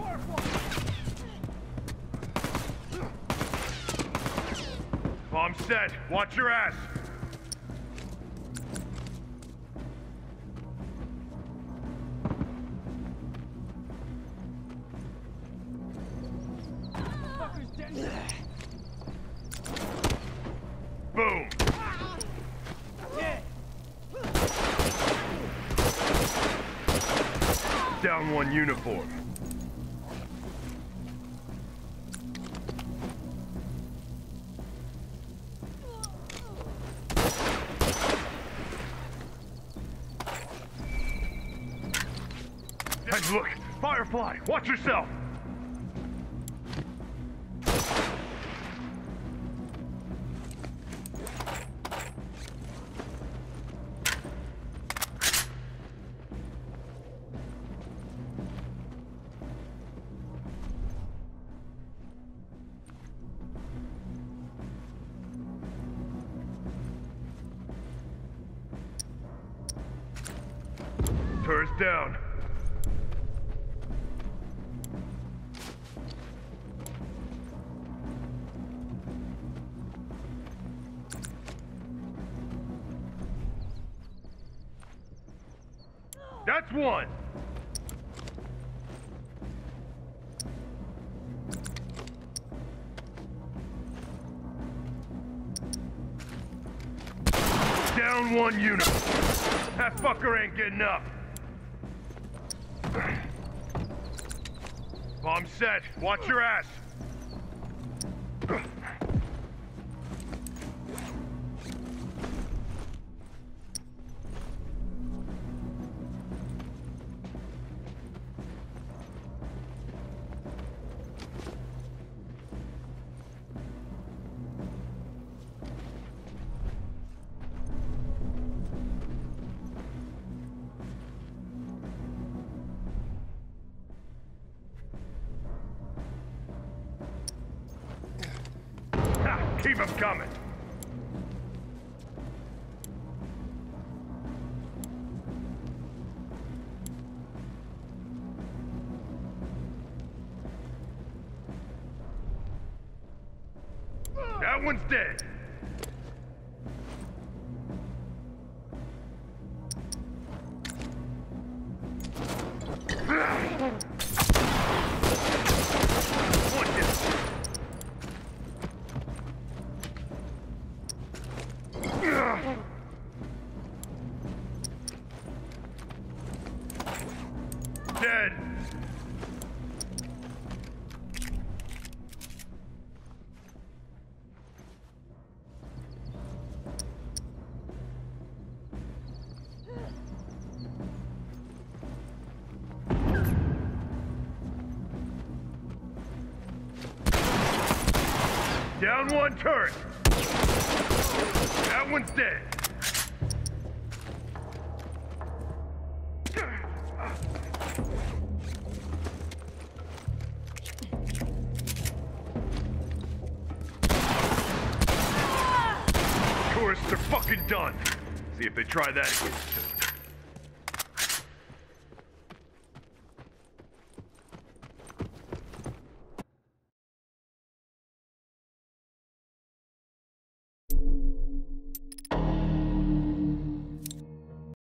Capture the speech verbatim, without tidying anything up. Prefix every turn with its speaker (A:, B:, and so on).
A: Bomb set. Watch your ass. Boom. Down one uniform. Hey, look! Firefly! Watch yourself! Turret's down. That's one. Down one unit. That fucker ain't getting up. Bomb set. Watch your ass. Keep them coming. That one's dead. Dead. Down one turret. That one's dead. Of course, they're fucking done. See if they try that again.